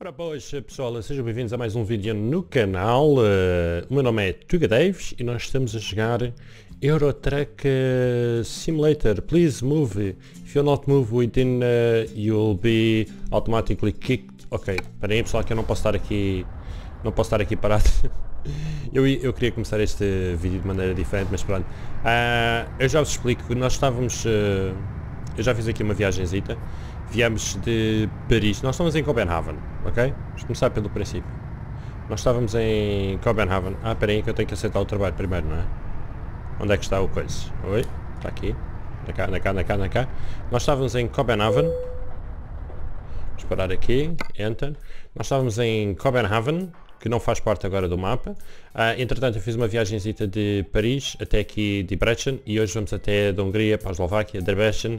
Ora boas pessoal, sejam bem-vindos a mais um vídeo no canal. O meu nome é Tuga Daves e nós estamos a jogar Euro Truck Simulator. Please move. If you not move within you'll be automatically kicked. Ok, parem aí pessoal que eu não posso estar aqui. Não posso estar aqui parado. Eu queria começar este vídeo de maneira diferente, mas pronto. Eu já vos explico que nós estávamos. Eu já fiz aqui uma viagenzita. Viemos de Paris, nós estamos em Copenhagen, ok? Vamos começar pelo princípio. Nós estávamos em Copenhagen. Espera aí que eu tenho que aceitar o trabalho primeiro, não é? Onde é que está o coisa? Oi? Está aqui. Na cá. Nós estávamos em Copenhagen. Vamos parar aqui. Enter. Nós estávamos em Copenhagen, que não faz parte agora do mapa. Entretanto eu fiz uma viagenzita de Paris até aqui de Debrecen e hoje vamos até da Hungria para a Eslováquia, Debrecen,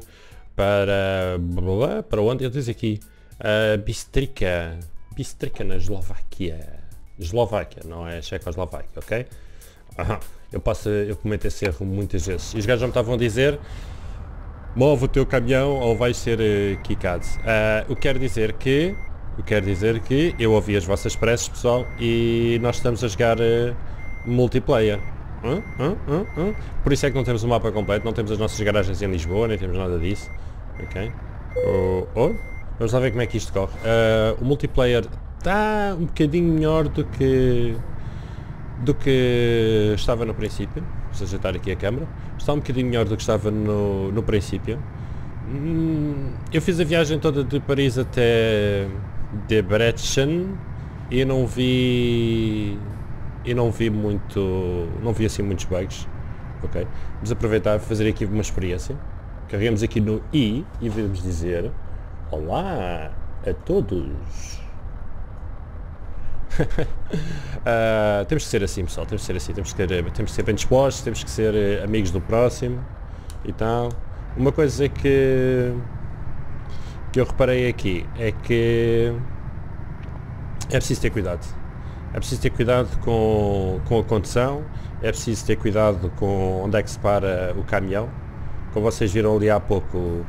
para onde? Eu diz aqui Bistrica na Eslováquia, não é Checoslováquia, ok? Eu cometo esse erro muitas vezes e os gajos já me estavam a dizer: move o teu caminhão ou vais ser quicado. O que quer dizer que eu ouvi as vossas preces, pessoal, e nós estamos a jogar multiplayer. Por isso é que não temos o mapa completo, não temos as nossas garagens em Lisboa, nem temos nada disso. Ok. Vamos lá ver como é que isto corre. O multiplayer está um bocadinho melhor do que estava no princípio. Vou ajeitar aqui a câmera. Está um bocadinho melhor do que estava no princípio. Eu fiz a viagem toda de Paris até Debrecen e não vi assim muitos bugs. Ok, vamos aproveitar para fazer aqui uma experiência. Carregamos aqui no I e vamos dizer: olá a todos. Temos que ser assim, pessoal, temos que ser bem dispostos, temos que ser amigos do próximo e tal. Uma coisa que eu reparei aqui é que é preciso ter cuidado. É preciso ter cuidado com a condução, é preciso ter cuidado com onde é que se para o caminhão. Como vocês viram ali há pouco,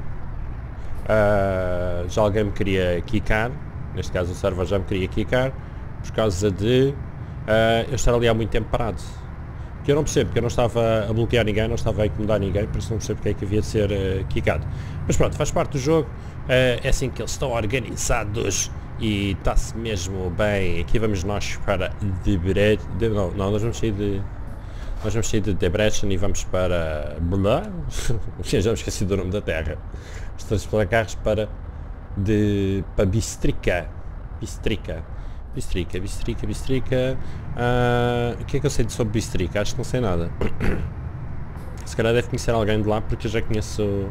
já alguém me queria quicar, neste caso o server já me queria quicar, por causa de eu estar ali há muito tempo parado. Que eu não percebo, porque eu não estava a bloquear ninguém, não estava a incomodar ninguém, por isso não percebo porque é que havia de ser quicado. Mas pronto, faz parte do jogo, é assim que eles estão organizados. E está-se mesmo bem. Aqui vamos nós para nós vamos sair de Debrecen e vamos para já me esqueci do nome da terra. Estamos para carros para Bistrica. O que é que eu sei sobre Bistrica? Acho que não sei nada. Se calhar deve conhecer alguém de lá, porque eu já conheço.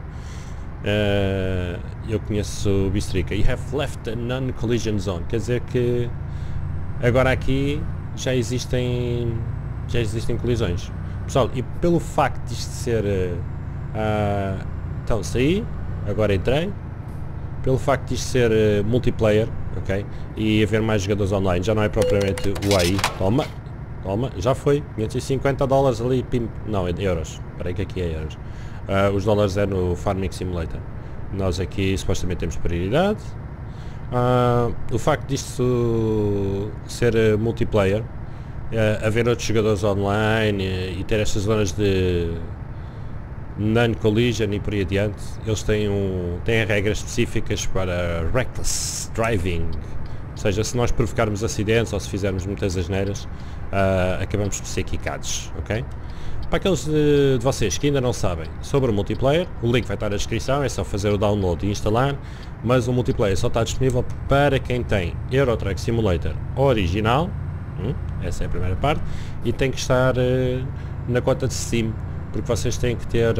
Eu conheço Bistrica. You have left a non-collision zone. Quer dizer que agora aqui já existem colisões. Pessoal, e pelo facto de isto ser então saí, agora entrei. Pelo facto de isto ser multiplayer, ok? E haver mais jogadores online, já não é propriamente o AI. Toma, já foi. $550 ali, pim, não, é euros. Espera aí que aqui é euros. Os dólares é no Farming Simulator. Nós aqui supostamente temos prioridade. O facto disto ser multiplayer, haver outros jogadores online e ter estas zonas de non-collision e por aí adiante, eles têm regras específicas para reckless driving. Ou seja, se nós provocarmos acidentes ou se fizermos muitas asneiras, acabamos por ser quicados, ok? Para aqueles de vocês que ainda não sabem sobre o multiplayer, o link vai estar na descrição, é só fazer o download e instalar, mas o multiplayer só está disponível para quem tem Euro Truck Simulator original, essa é a primeira parte, e tem que estar na conta de Steam, porque vocês têm que ter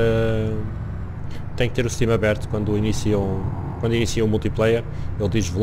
o Steam aberto quando iniciam o multiplayer. Ele diz-vos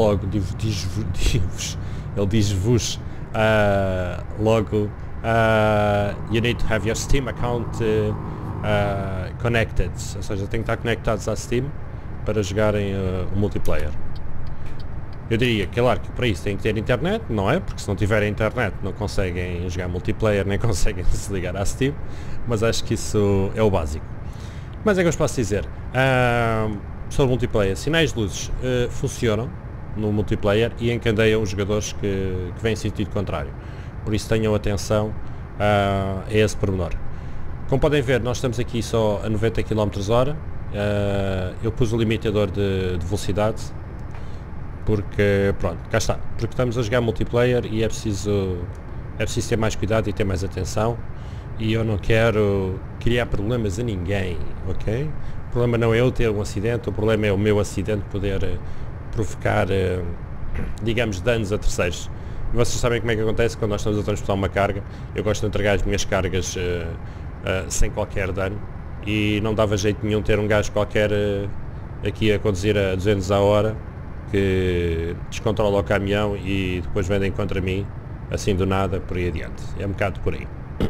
logo you need to have your Steam account connected, ou seja, tem que estar conectados à Steam para jogarem o multiplayer. Eu diria que, claro, que para isso tem que ter internet, não é? Porque se não tiverem internet não conseguem jogar multiplayer, nem conseguem se ligar à Steam, mas acho que isso é o básico. Mas é que eu vos posso dizer, sobre multiplayer, sinais de luzes funcionam, no multiplayer e encadeiam os jogadores que vêm em sentido contrário. Por isso tenham atenção a esse pormenor. Como podem ver, nós estamos aqui só a 90 km/h. Eu pus o limitador de velocidade porque, pronto, cá está, porque estamos a jogar multiplayer e é preciso ter mais cuidado e ter mais atenção, e eu não quero criar problemas a ninguém, ok? O problema não é eu ter um acidente, o problema é o meu acidente poder provocar, digamos, danos a terceiros. E vocês sabem como é que acontece quando nós estamos a transportar uma carga. Eu gosto de entregar as minhas cargas sem qualquer dano, e não dava jeito nenhum ter um gajo qualquer aqui a conduzir a 200 a hora que descontrola o caminhão e depois vendem contra mim assim do nada por aí adiante. É um bocado por aí.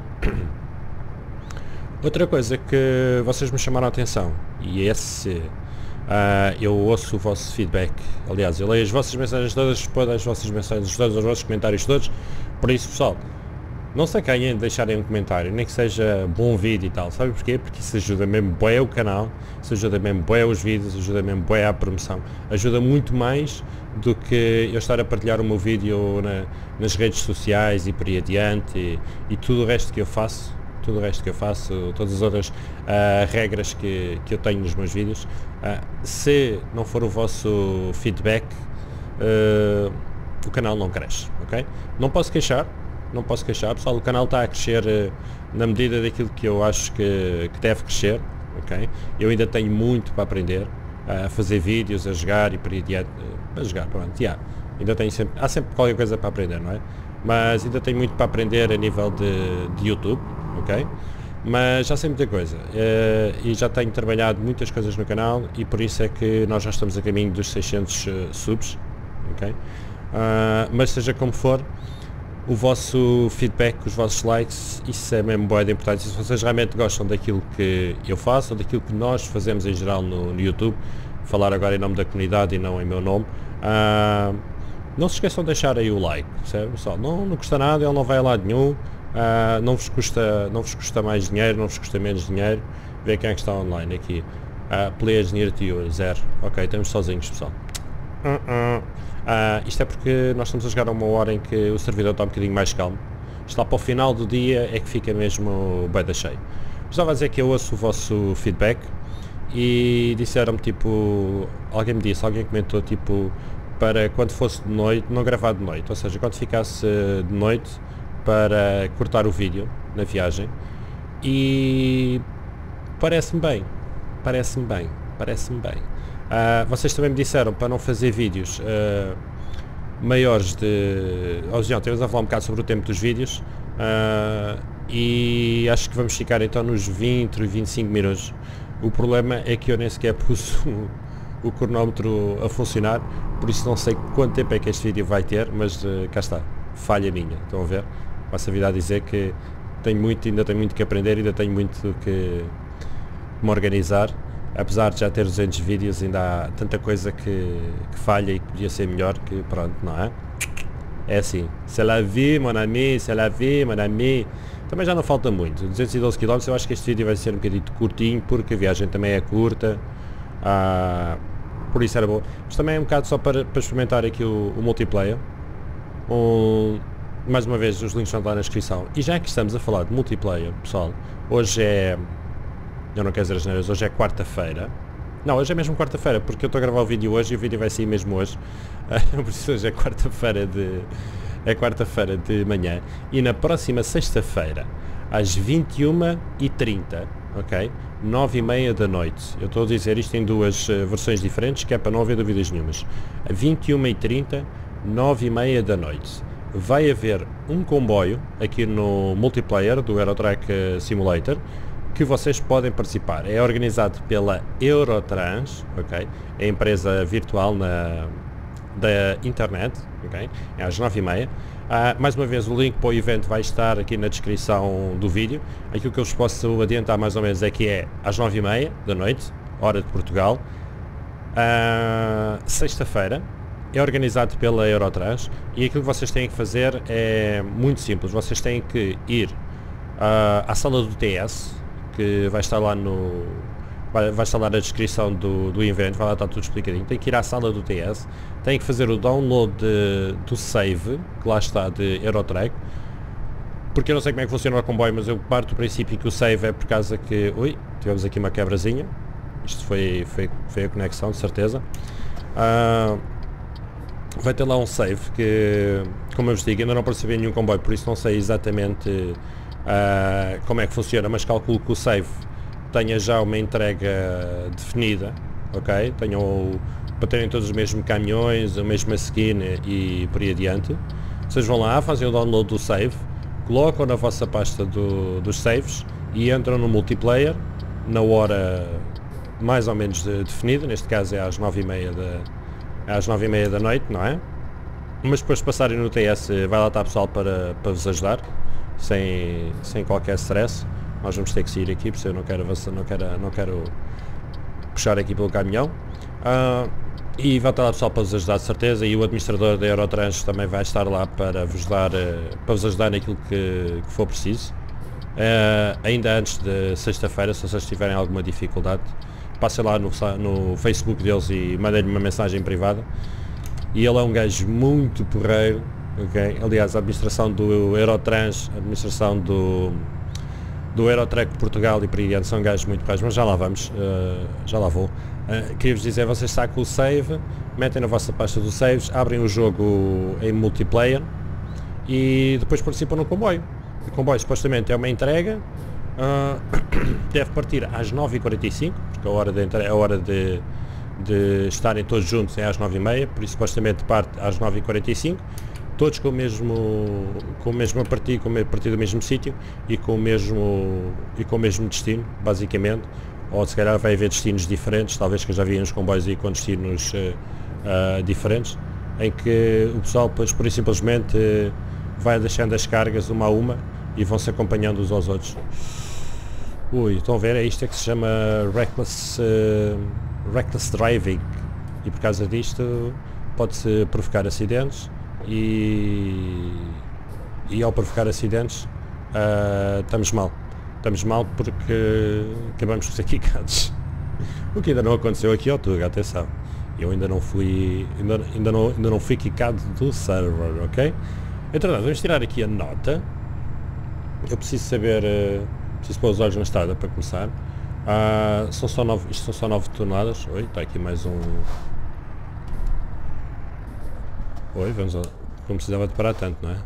Outra coisa que vocês me chamaram a atenção, e eu ouço o vosso feedback, aliás, eu leio as vossas mensagens todas, respondo às vossas mensagens todas, aos vossos comentários todos. Por isso, pessoal, não se acanhem de deixarem um comentário, nem que seja bom vídeo e tal. Sabe porquê? Porque isso ajuda mesmo bué o canal, isso ajuda mesmo bué os vídeos, ajuda mesmo bué a promoção. Ajuda muito mais do que eu estar a partilhar o meu vídeo nas redes sociais e por aí adiante, e tudo o resto que eu faço, todas as outras regras que eu tenho nos meus vídeos. Se não for o vosso feedback, o canal não cresce, ok? Não posso queixar, pessoal, o canal está a crescer na medida daquilo que eu acho que deve crescer, ok? Eu ainda tenho muito para aprender, a fazer vídeos, a jogar e por aí adiante, a jogar, pronto, ainda tenho há sempre qualquer coisa para aprender, não é? Mas ainda tenho muito para aprender a nível de YouTube, ok? Mas já sei muita coisa, e já tenho trabalhado muitas coisas no canal, e por isso é que nós já estamos a caminho dos 600 subs, ok? Mas seja como for, o vosso feedback, os vossos likes, isso é mesmo bué de importante. Se vocês realmente gostam daquilo que eu faço, ou daquilo que nós fazemos em geral no YouTube, falar agora em nome da comunidade e não em meu nome, não se esqueçam de deixar aí o like, certo? Pessoal, não custa nada, ele não vai a lado nenhum, não vos custa mais dinheiro, não vos custa menos dinheiro. Vê quem é que está online aqui. Players near to you, 0. Ok, estamos sozinhos, pessoal. Isto é porque nós estamos a jogar a uma hora em que o servidor está um bocadinho mais calmo. Isto lá para o final do dia é que fica mesmo bem da cheio. Estava a dizer que eu ouço o vosso feedback, e disseram-me, tipo, alguém comentou, tipo, para quando fosse de noite, não gravar de noite, ou seja, quando ficasse de noite, para cortar o vídeo na viagem. E parece-me bem. Vocês também me disseram para não fazer vídeos maiores de... Temos a falar um bocado sobre o tempo dos vídeos, e acho que vamos ficar então nos 20 e 25 minutos. O problema é que eu nem sequer pus o cronómetro a funcionar, por isso não sei quanto tempo é que este vídeo vai ter, mas cá está, falha minha, estão a ver? Passo a vida a dizer que ainda tenho muito que aprender, ainda tenho muito que me organizar. Apesar de já ter 200 vídeos, ainda há tanta coisa que falha e que podia ser melhor, que pronto, não é? É assim, c'est la vie, mon ami, c'est la vie, mon ami. Também já não falta muito, 212 km, eu acho que este vídeo vai ser um bocadinho curtinho, porque a viagem também é curta, por isso era bom. Mas também é um bocado só para experimentar aqui o multiplayer. Mais uma vez, os links estão lá na descrição. E já que estamos a falar de multiplayer, pessoal, hoje é... Eu não quero dizer as neiras, hoje é quarta-feira. Não, hoje é mesmo quarta-feira, porque eu estou a gravar o vídeo hoje e o vídeo vai sair mesmo hoje. Por isso hoje é quarta-feira de manhã. E na próxima sexta-feira, às 21h30, ok? 9h30 da noite. Eu estou a dizer isto em duas versões diferentes, que é para não haver dúvidas nenhumas. A 21h30, 9h30 da noite. Vai haver um comboio aqui no multiplayer do Eurotrack Simulator, que vocês podem participar. É organizado pela Eurotrans, ok? É a empresa virtual da internet, ok? É às 9h30. Mais uma vez, o link para o evento vai estar aqui na descrição do vídeo. Aquilo que eu vos posso adiantar mais ou menos é que é às 9h30 da noite, hora de Portugal, sexta-feira. É organizado pela Eurotrans, e aquilo que vocês têm que fazer é muito simples. Vocês têm que ir à sala do TS, que vai estar lá no vai estar lá na descrição do evento, vai lá estar tudo explicadinho. Tem que ir à sala do TS, tem que fazer o download do save, que lá está, de Eurotrack, porque eu não sei como é que funciona o comboio, mas eu parto do princípio que o save é por causa que... Ui, tivemos aqui uma quebrazinha, isto foi a conexão, de certeza. Vai ter lá um save que, como eu vos digo, ainda não percebi nenhum comboio, por isso não sei exatamente como é que funciona, mas calculo que o save tenha já uma entrega definida, ok? Para terem todos os mesmos caminhões, a mesma skin e por aí adiante. Vocês vão lá, fazem o download do save, colocam na vossa pasta dos saves e entram no multiplayer na hora mais ou menos definida, neste caso é às 9h30 da noite, não é? Mas depois de passarem no TS vai lá estar pessoal para vos ajudar, sem qualquer stress. Nós vamos ter que sair aqui, porque eu não quero avançar, não quero puxar aqui pelo caminhão. E vai estar lá pessoal para vos ajudar de certeza, e o administrador da Eurotrans também vai estar lá para vos ajudar naquilo que for preciso. Ainda antes de sexta-feira, se vocês tiverem alguma dificuldade, passem lá no Facebook deles e mandem-lhe uma mensagem privada. E ele é um gajo muito porreiro, okay? Aliás, a administração do Eurotrans, a administração do Eurotrack Portugal e por aí adiante são gajos muito porreiros, mas já lá vamos, já lá vou. Queria-vos dizer, vocês sacam o save, metem na vossa pasta dos saves, abrem o jogo em multiplayer e depois participam no comboio. O comboio supostamente é uma entrega, deve partir às 9h45, porque a hora de estarem todos juntos é às 9h30, por isso supostamente parte às 9h45, todos com a partir do mesmo sítio e com o mesmo destino, basicamente. Ou se calhar vai haver destinos diferentes, talvez, que eu já vi nos comboios aí com destinos diferentes, em que o pessoal depois por simplesmente vai deixando as cargas uma a uma e vão se acompanhando uns aos outros. Ui, estão a ver, é isto que se chama reckless driving, e por causa disto pode-se provocar acidentes e ao provocar acidentes estamos mal porque acabamos de ser quicados, o que ainda não aconteceu aqui ao Tuga, atenção, eu ainda não fui quicado do server, ok? Entretanto, vamos tirar aqui a nota. Eu preciso saber, preciso pôr os olhos na estrada para começar. Isto são só 9 toneladas. Oi, está aqui mais um. Oi, vamos lá. Não precisava de parar tanto, não é?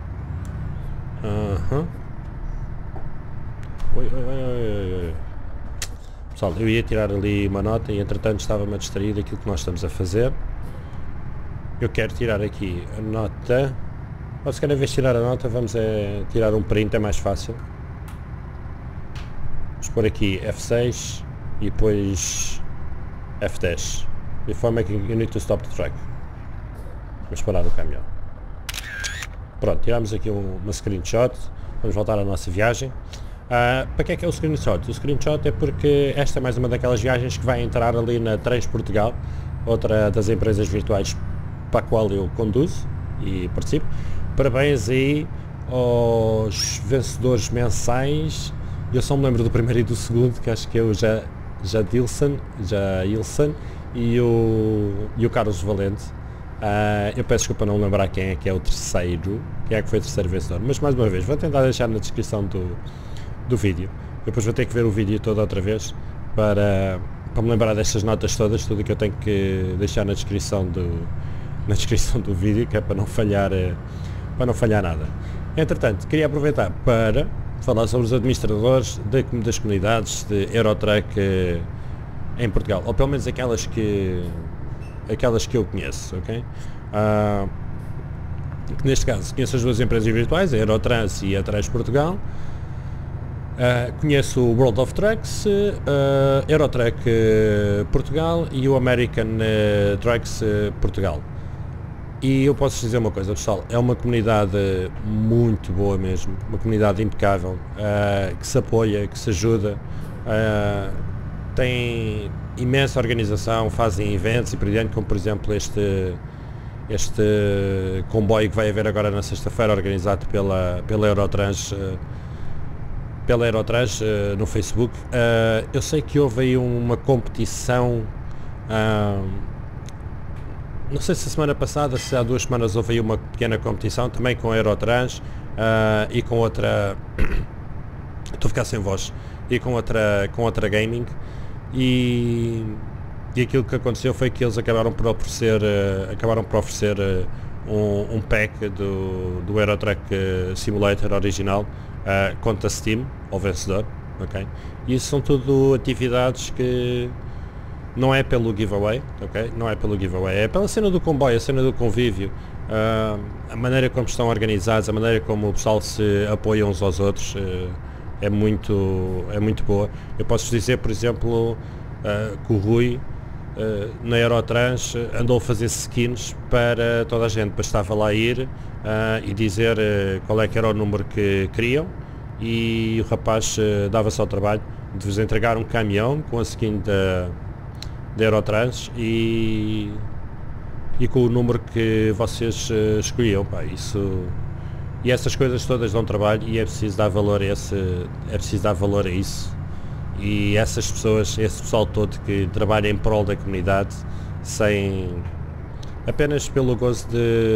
Oi. Pessoal, eu ia tirar ali uma nota e entretanto estava-me a distrair daquilo que nós estamos a fazer. Eu quero tirar aqui a nota. Ou se cada vez tirar a nota, vamos tirar um print, é mais fácil. Vamos pôr aqui F6 e depois F10. Before making you need to stop the track. Vamos parar o caminhão. Pronto, tiramos aqui uma screenshot. Vamos voltar à nossa viagem. Para que é o screenshot? O screenshot é porque esta é mais uma daquelas viagens que vai entrar ali na Trans Portugal, outra das empresas virtuais para a qual eu conduzo e participo. Parabéns aí aos vencedores mensais. Eu só me lembro do primeiro e do segundo, que acho que é o Jadilson e o Carlos Valente. Eu peço desculpa não lembrar quem é que é o terceiro, quem é que foi o terceiro vencedor, mas mais uma vez vou tentar deixar na descrição do vídeo. Depois vou ter que ver o vídeo todo outra vez para me lembrar destas notas todas, tudo que eu tenho que deixar na descrição do vídeo, que é para não falhar nada. Entretanto, queria aproveitar para falar sobre os administradores das comunidades de Eurotrack em Portugal, ou pelo menos aquelas que eu conheço, ok? Neste caso, conheço as duas empresas virtuais, a Eurotrans e a Trans Portugal. Conheço o World of Trucks, Eurotrack Portugal e o American Trucks Portugal. E eu posso dizer uma coisa, pessoal, é uma comunidade muito boa mesmo, uma comunidade impecável, que se apoia, que se ajuda, tem imensa organização, fazem eventos e por diante, como por exemplo este comboio que vai haver agora na sexta-feira, organizado pela Eurotrans, pela Eurotrash no Facebook. Eu sei que houve aí uma competição, não sei se a semana passada, se há 2 semanas houve aí uma pequena competição, também com a Eurotrash e com outra... Estou a ficar sem voz. E com outra gaming. E aquilo que aconteceu foi que eles acabaram por oferecer um pack do Euro Truck Simulator original contra Steam, ao vencedor, ok? E isso são tudo atividades que não é pelo giveaway, ok? Não é pelo giveaway, é pela cena do comboio, a cena do convívio, a maneira como estão organizados, a maneira como o pessoal se apoia uns aos outros, é muito boa. Eu posso dizer, por exemplo, que o Rui na Eurotrans andou a fazer skins para toda a gente, bastava lá ir e dizer qual é que era o número que queriam, e o rapaz dava-se ao trabalho de vos entregar um caminhão com a skin da Eurotrans e com o número que vocês escolhiam. Pá, isso, e essas coisas todas dão trabalho, e é preciso dar valor a isso. E essas pessoas, esse pessoal todo que trabalha em prol da comunidade, apenas pelo gozo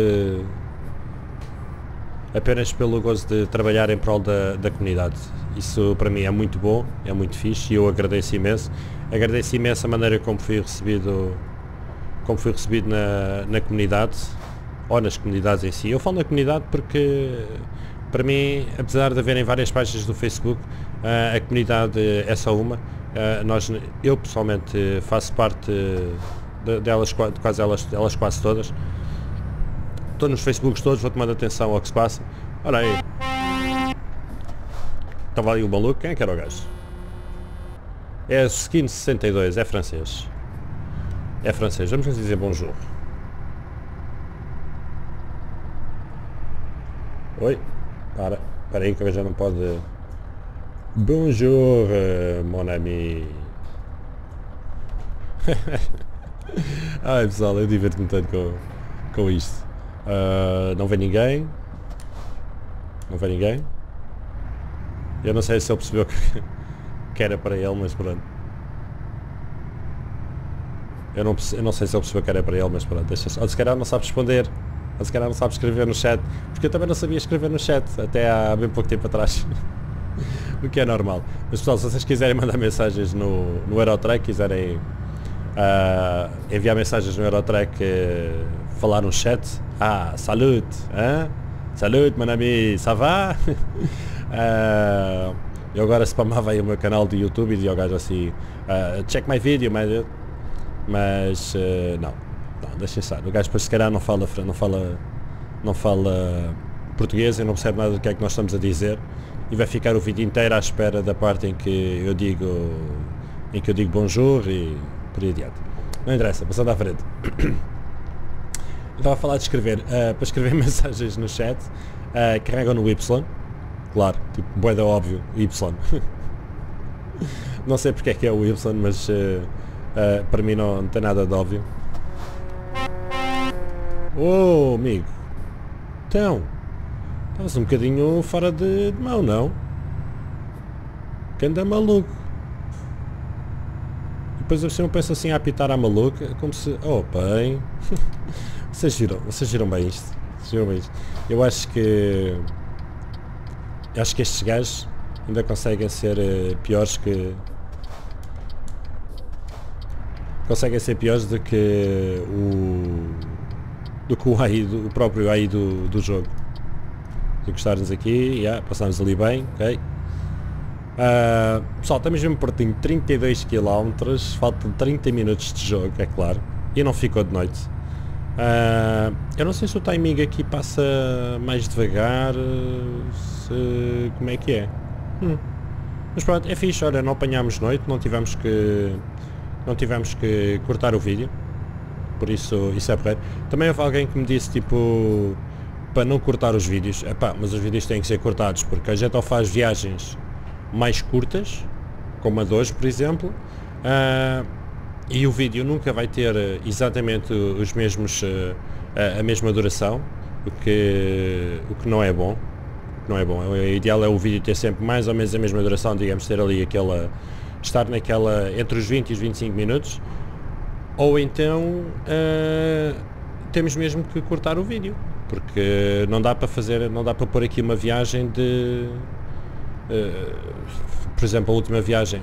de trabalhar em prol da comunidade. Isso para mim é muito bom, é muito fixe, e eu agradeço imenso a maneira como fui recebido na comunidade, ou nas comunidades em si. Eu falo na comunidade porque, para mim, apesar de haverem várias páginas do Facebook, a comunidade é só uma. Eu pessoalmente faço parte delas, elas quase todas. Estou nos Facebooks todos, vou tomando atenção ao que se passa. Olha aí. Estava ali o maluco, quem é que era o gajo? É Skin 62, é francês. Vamos dizer bonjour. Oi, para aí que eu já não pode... Bonjour, mon ami. Ai pessoal, eu diverto-me tanto com isto. Não vem ninguém. Eu não sei se ele percebeu que era para ele, mas pronto. Eu não sei se ele percebeu que era para ele, mas pronto. Ou se calhar não sabe responder. Ou se calhar não sabe escrever no chat. Porque eu também não sabia escrever no chat, até há bem pouco tempo atrás. O que é normal. Mas pessoal, se vocês quiserem mandar mensagens no Eurotrack, quiserem enviar mensagens no Eurotrack, falar no chat, salut, hein? Salut, mon ami, ça va? Eu agora spamava aí o meu canal de YouTube e dizia ao gajo assim, check my video, mas não, deixem estar. O gajo depois se calhar não fala português e não percebe nada do que é que nós estamos a dizer, e vai ficar o vídeo inteiro à espera da parte em que eu digo bonjour e por aí adiante. Não interessa, passando à frente. Eu estava a falar de escrever. Para escrever mensagens no chat, carregam no Y, claro, tipo, bué óbvio, Y. Não sei porque é que é o Y, mas para mim não tem nada de óbvio. Oh, amigo. Então, estavas um bocadinho fora de mão, não? Que anda maluco. E depois você não pensa assim a apitar à maluca, como se... Oh, bem... Vocês viram bem isto? Eu acho que estes gajos ainda conseguem ser piores que... Conseguem ser piores do que o AI, o próprio AI do jogo. Se gostarmos aqui, passámos ali bem, ok. Pessoal, estamos mesmo pertinho, 32 km, faltam 30 minutos de jogo, é claro, e não ficou de noite. Eu não sei se o timing aqui passa mais devagar, como é que é. Mas pronto, é fixe, olha, não apanhámos noite, não tivemos que cortar o vídeo, por isso é porreiro. Também houve alguém que me disse, tipo, para não cortar os vídeos, mas os vídeos têm que ser cortados, porque a gente ou faz viagens mais curtas, como a de hoje, por exemplo, e o vídeo nunca vai ter exatamente os mesmos, a mesma duração, o que não é bom. que não é bom. O ideal é o vídeo ter sempre mais ou menos a mesma duração, digamos, ter ali aquela, estar naquela, entre os 20 e os 25 minutos, ou então temos mesmo que cortar o vídeo, porque não dá para fazer, não dá para pôr aqui uma viagem de, por exemplo, a última viagem,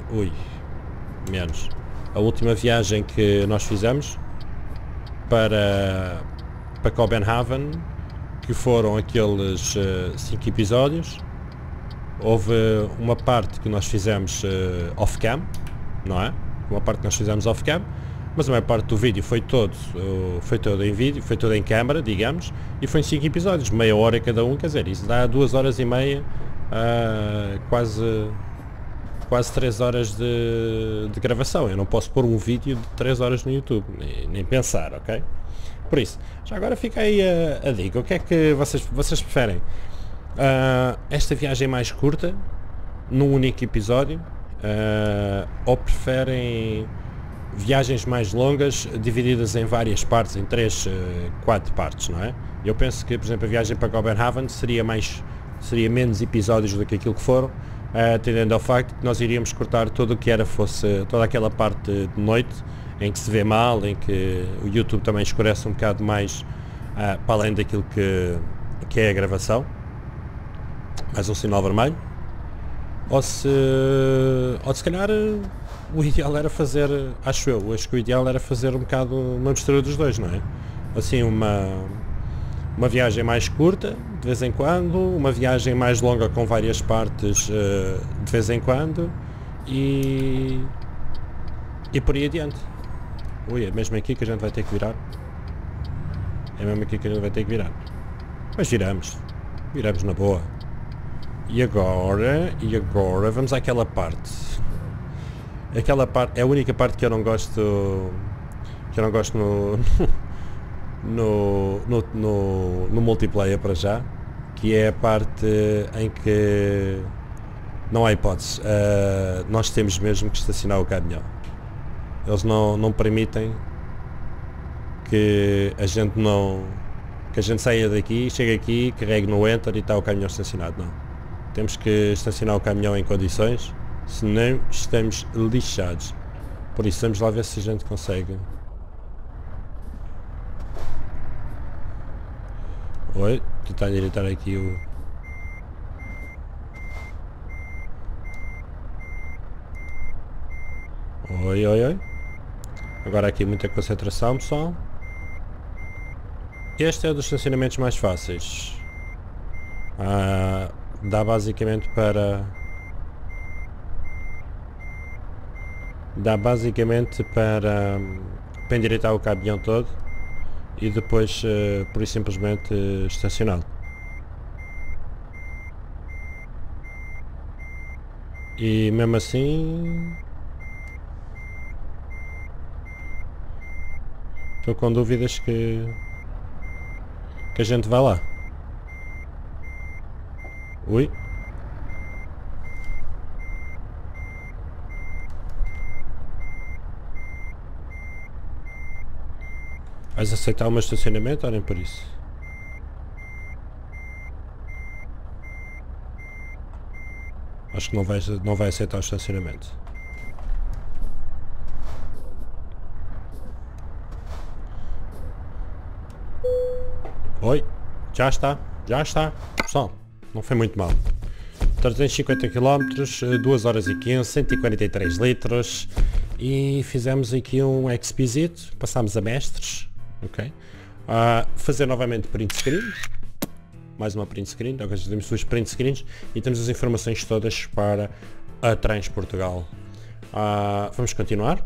a última viagem que nós fizemos para Copenhagen, que foram aqueles 5 episódios, houve uma parte que nós fizemos off-cam, não é? Uma parte que nós fizemos off-cam, mas a maior parte do vídeo foi todo em vídeo, foi todo em câmara, digamos, e foi em 5 episódios, meia hora cada um, quer dizer, isso dá 2 horas e meia, quase 3 horas de gravação. Eu não posso pôr um vídeo de 3 horas no YouTube, nem pensar, ok? Por isso, já agora fica aí a dica, o que é que vocês preferem? Esta viagem mais curta, num único episódio, ou preferem viagens mais longas, divididas em várias partes, em 3, 4 partes, não é? Eu penso que, por exemplo, a viagem para Copenhagen seria menos episódios do que aquilo que foram, tendendo ao facto que nós iríamos cortar tudo o que fosse toda aquela parte de noite, em que se vê mal, em que o YouTube também escurece um bocado mais, para além daquilo que é a gravação, mais um sinal vermelho, ou se calhar o ideal era fazer, acho que o ideal era fazer um bocado uma mistura dos dois, não é? Assim, uma viagem mais curta, de vez em quando, uma viagem mais longa com várias partes, de vez em quando, e por aí adiante. É mesmo aqui que a gente vai ter que virar. É mesmo aqui que a gente vai ter que virar. Mas viramos na boa. E agora vamos àquela parte. Aquela parte é a única parte que eu não gosto no multiplayer para já, que é a parte em que não há hipótese. Nós temos mesmo que estacionar o caminhão. Eles não permitem que a gente saia daqui, chegue aqui, carregue no enter e está o caminhão estacionado. Não. Temos que estacionar o caminhão em condições, senão estamos lixados. Por isso vamos lá ver se a gente consegue. Oi, tentar direitar aqui o... Oi. Agora aqui muita concentração, pessoal. Este é um dos estacionamentos mais fáceis. Dá basicamente para endireitar o caminhão todo e depois por isso simplesmente estacioná-lo. E mesmo assim estou com dúvidas que a gente vá lá. Ui. Vais aceitar o meu estacionamento ou nem por isso? Acho que não vai aceitar o estacionamento. Oi, já está. Pessoal, não foi muito mal. 350 km, 2 horas e 15, 143 litros e fizemos aqui um XPzito, passámos a mestres, ok? Fazer novamente print screen, mais uma print screen, agora temos 2 print screens e temos as informações todas para a Transportugal. Vamos continuar.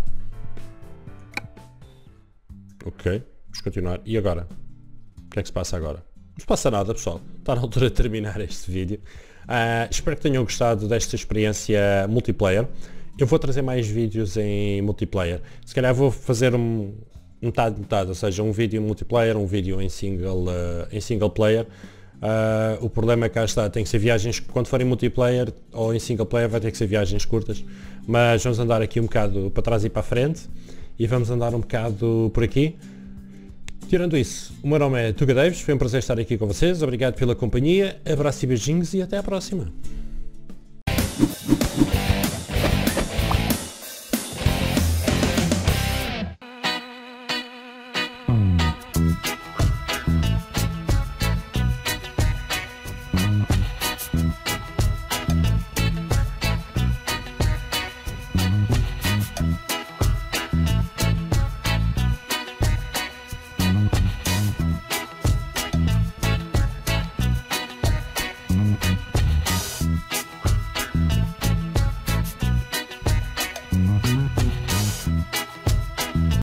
Ok, vamos continuar. E agora? O que é que se passa agora? Não se passa nada, pessoal. Está na altura de terminar este vídeo. Espero que tenham gostado desta experiência multiplayer. Eu vou trazer mais vídeos em multiplayer. Se calhar vou fazer metade, ou seja, um vídeo multiplayer, um vídeo em single player. O problema é que cá está, tem que ser viagens, quando forem multiplayer ou em single player vai ter que ser viagens curtas. Mas vamos andar aqui um bocado para trás e para a frente. E vamos andar um bocado por aqui. Tirando isso, o meu nome é Tuga Daves, foi um prazer estar aqui com vocês, obrigado pela companhia, abraço e beijinhos e até à próxima.